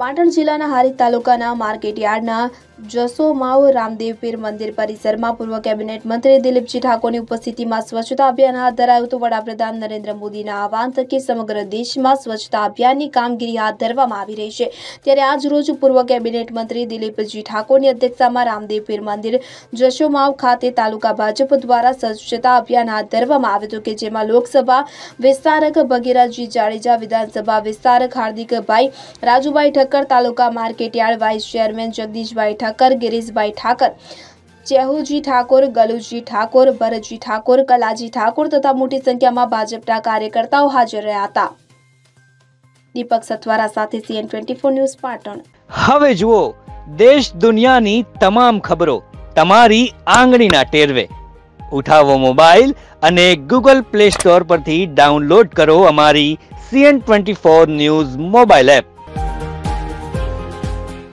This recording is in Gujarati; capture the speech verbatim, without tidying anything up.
પાટણ જિલ્લાના હારીજ તાલુકાના માર્કેટયાર્ડના જસોમાવ રામદેવ પીર મંદિર પરિસરમાં પૂર્વ કેબિનેટ મંત્રી દિલીપજી ઠાકોરની ઉપસ્થિતિમાં સ્વચ્છતા અભિયાન હાથ ધરાયું હતું। વડાપ્રધાન નરેન્દ્ર મોદીના આહવાન થકી સમગ્ર દેશમાં સ્વચ્છતા અભિયાનની કામગીરી હાથ ધરવામાં આવી રહી છે। ત્યારે આજ રોજ પૂર્વ કેબિનેટ મંત્રી દિલીપજી ઠાકોરની અધ્યક્ષતામાં રામદેવ પીર મંદિર જસોમાવ ખાતે તાલુકા ભાજપ દ્વારા સ્વચ્છતા અભિયાન હાથ ધરવામાં આવ્યું હતું કે જેમાં લોકસભા વિસ્તારક ભગીરથજી જાડેજા, વિધાનસભા વિસ્તારક Hardikbhai Rajubhai Thakkar, taluka market yard vice chairman Jagdishbhai Thakkar, Girishbhai Thakar, Chehuji Thakor, Galuji Thakor, Bharatji Thakor, Kalaji Thakor તથા મોટી સંખ્યામાં ભાજપના કાર્યકર્તાઓ હાજર રહ્યા હતા। દીપક સથવારા સાથે CN twenty four news Patan. હવે જુઓ દેશ દુનિયાની તમામ ખબરો તમારી આંગળીના ટેરવે। ઉઠાવો મોબાઈલ અને ગૂગલ પ્લે સ્ટોર પરથી ડાઉનલોડ કરો અમારી CN twenty four news mobile app.